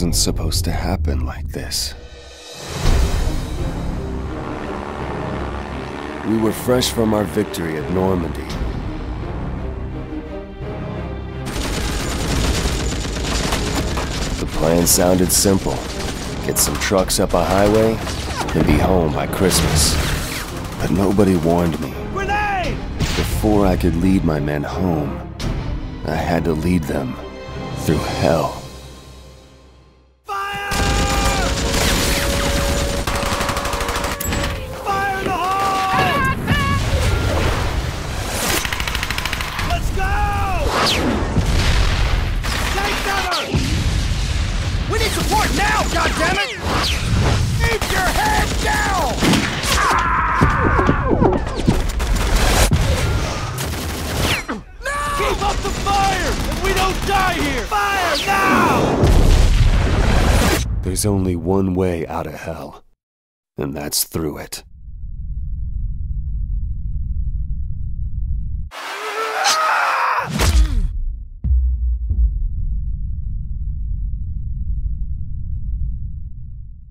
wasn't supposed to happen like this. We were fresh from our victory at Normandy. The plan sounded simple. Get some trucks up a highway, and be home by Christmas. But nobody warned me. Grenade! Before I could lead my men home, I had to lead them through hell. Fire! Fire in the hole! Let's go! Take cover! We need support now, goddammit! Keep your head down! Keep up the fire! If we don't die here! Fire now! There's only one way out of hell, and that's through it.